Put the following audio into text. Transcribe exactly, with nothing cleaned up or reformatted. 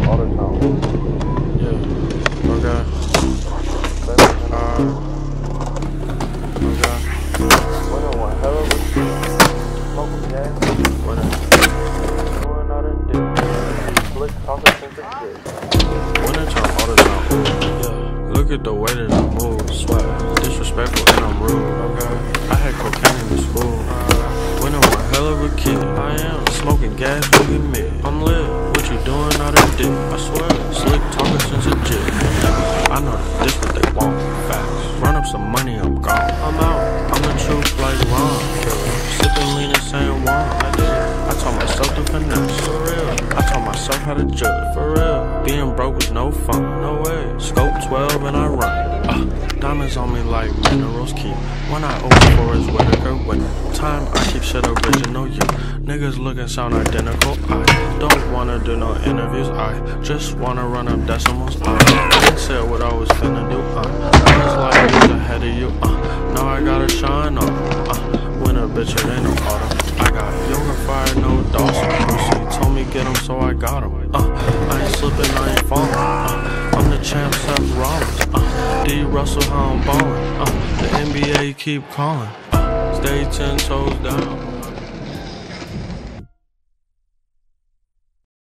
AutoZone. Yeah. Okay. Uh, okay. Winner one hell of a shit. Smoking gas. Winner. Doing all that dick. Slick talking since a kid. Winner to AutoZone. Yeah. Look at the way that I move. Sweat. Disrespectful and I'm rude. Okay. I had cocaine in school. Uh, Winner one hell of a kid. I am. Smoking gas, look at me. I'm lit. What you doing out of dick? I swear. Slick talking since a jit. I know that this what they want. Facts. Run up some money, I'm gone. I'm out. I'm the truth like Ron. Sipping lean and saying one. I did. I taught myself to finesse. For real. I taught myself how to judge. For real. Being broke was no fun. No way. Scope twelve and I run. Uh, diamonds on me like minerals keep. When I open for his Whitaker with time, I keep shit original. You niggas look and sound identical. I don't wanna do no interviews. I just wanna run up decimals. I didn't say what I was finna do. Uh, I was like who's ahead of you. Uh, now I gotta shine on. Uh, when a bitch it ain't no auto. I got yoga fire, no Dawson. Brucey told me get him, so I got him. Uh, I ain't slipping, I ain't falling. Uh, I'm the champ, Seth Rollins. Uh, D. Russell, how I'm ballin'. Uh, the N B A keep calling. Uh, stay ten toes down.